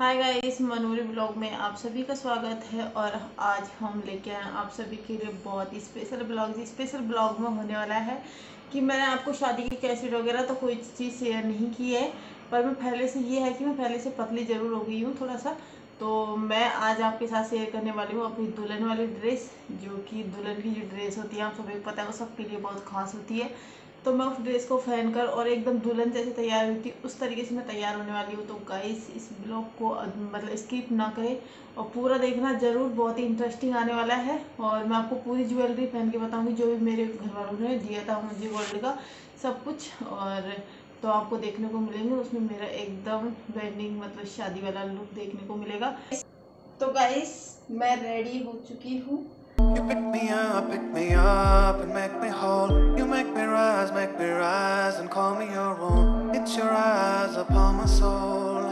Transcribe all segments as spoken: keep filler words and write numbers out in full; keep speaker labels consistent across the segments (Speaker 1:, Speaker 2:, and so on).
Speaker 1: Hi guys, मनूरी blog में आप सभी का स्वागत है। और आज हम लेके आए आप सभी के लिए बहुत ही स्पेशल ब्लॉग। स्पेशल ब्लॉग में होने वाला है कि मैंने आपको शादी की कैसेट वगैरह तो कोई चीज़ शेयर नहीं की है, पर मैं पहले से ये है कि मैं पहले से पतली ज़रूर हो गई हूँ थोड़ा सा। तो मैं आज आपके साथ शेयर करने वाली हूँ अपनी दुल्हन वाली ड्रेस, जो कि दुल्हन की जो ड्रेस होती है आप सभी को पता है वो सबके लिए बहुत खास होती है। तो मैं उस ड्रेस को पहन कर और एकदम दुल्हन जैसे तैयार हुई थी उस तरीके से मैं तैयार होने वाली हूँ। तो गाइस इस ब्लॉग को मतलब स्किप ना करें और पूरा देखना ज़रूर, बहुत ही इंटरेस्टिंग आने वाला है। और मैं आपको पूरी ज्वेलरी पहन के बताऊंगी जो भी मेरे घर वालों ने दिया था मुझे गोल्ड का सब कुछ। और तो आपको देखने को मिलेंगे उसमें मेरा एकदम वेडिंग मतलब शादी वाला लुक देखने को मिलेगा। तो गाइस मैं रेडी हो चुकी हूँ।
Speaker 2: You pick me up, pick me up and make me whole. You make me rise, make me rise and call me your own. It's your eyes upon my soul.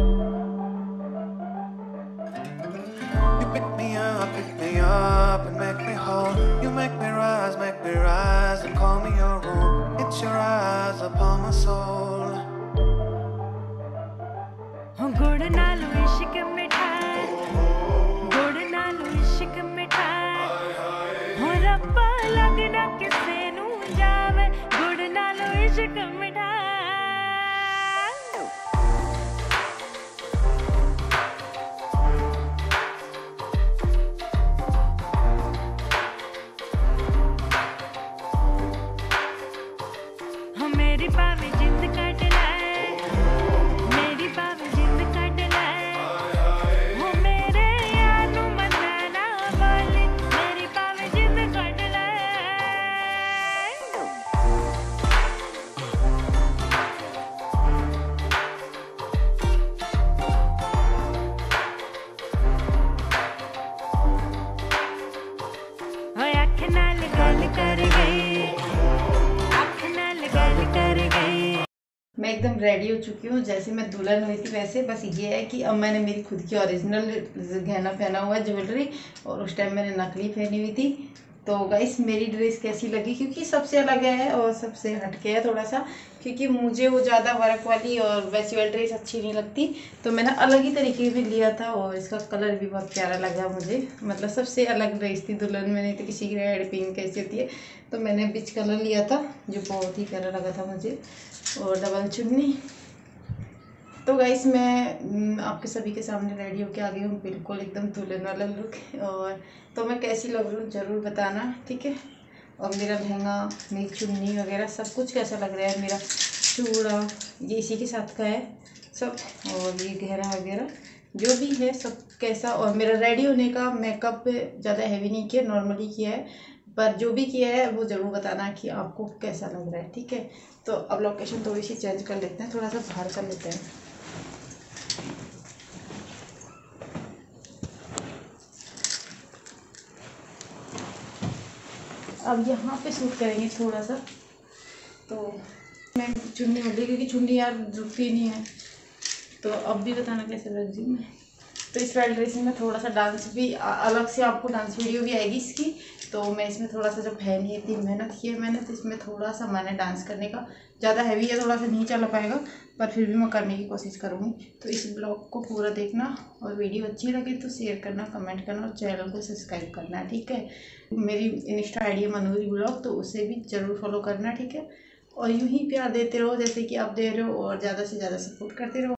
Speaker 2: You pick me up, pick me up and make me whole. You make me rise, make me rise and call me your own. It's your eyes upon my soul.
Speaker 3: हो गुड़ नाल इश्क मिठाई, गुड़ नाल इश्क मिठाई, हो रब्बा लगना किसे नू जावे, गुड़ नाल इश्क मिठाई। हो मेरी पावे जिंद कट लाए, मेरी पावे जिंद कट लाए, हो मेरे यार नू मनाना बोली, मेरी पावे जिंद कट लाए। हो अख नाल गल कर गई, अख नाल गल कर गई।
Speaker 1: मैं एकदम रेडी हो चुकी हूँ जैसे मैं दुल्हन हुई थी वैसे। बस ये है कि अब मैंने मेरी खुद की ओरिजिनल गहना पहना हुआ है ज्वेलरी, और उस टाइम मैंने नकली पहनी हुई थी। तो गाइस मेरी ड्रेस कैसी लगी, क्योंकि सबसे अलग है और सबसे हटके है थोड़ा सा, क्योंकि मुझे वो ज़्यादा वर्क वाली और वैसी वाली ड्रेस अच्छी नहीं लगती। तो मैंने अलग ही तरीके में लिया था और इसका कलर भी बहुत प्यारा लगा मुझे। मतलब सबसे अलग ड्रेस थी दुल्हन में, नहीं तो किसी की रेड पिंक कैसी होती है। तो मैंने बीच कलर लिया था जो बहुत ही प्यारा लगा था मुझे, और डबल चुन्नी। तो गाइस मैं आपके सभी के सामने रेडी होके आ गई हूँ बिल्कुल एकदम दुल्हन वाला लुक। और तो मैं कैसी लग रही हूँ ज़रूर बताना, ठीक है। और मेरा लहंगा, मेरी चुन्नी वगैरह सब कुछ कैसा लग रहा है, मेरा चूड़ा ये इसी के साथ का है सब, और ये गहरा वगैरह जो भी है सब कैसा। और मेरा रेडी होने का मेकअप ज़्यादा हैवी नहीं किया, नॉर्मली किया है, पर जो भी किया है वो ज़रूर बताना कि आपको कैसा लग रहा है, ठीक है। तो अब लोकेशन थोड़ी सी चेंज कर लेते हैं, थोड़ा सा बाहर कर लेते हैं। अब यहाँ पे शूट करेंगे थोड़ा सा। तो मैं चुन्नी हो गई क्योंकि चुन्नी यार रुकती नहीं है। तो अब भी बताना कैसे लग रही मैं। तो इस वाली ड्रेस में थोड़ा सा डांस भी अलग से आपको डांस वीडियो भी आएगी इसकी। तो मैं इसमें थोड़ा सा जब पहनी इतनी मेहनत की है मैंने, तो इसमें थोड़ा सा मैंने डांस करने का, ज़्यादा हैवी है थोड़ा सा नहीं चला पाएगा, पर फिर भी मैं करने की कोशिश करूँगी। तो इस ब्लॉग को पूरा देखना, और वीडियो अच्छी लगे तो शेयर करना, कमेंट करना और चैनल को सब्सक्राइब करना, ठीक है। मेरी इंस्टा आई डी है मनूरी ब्लॉग, तो उसे भी ज़रूर फॉलो करना, ठीक है। और यूँ ही प्यार देते रहो जैसे कि आप दे रहे हो, और ज़्यादा से ज़्यादा सपोर्ट करते रहो।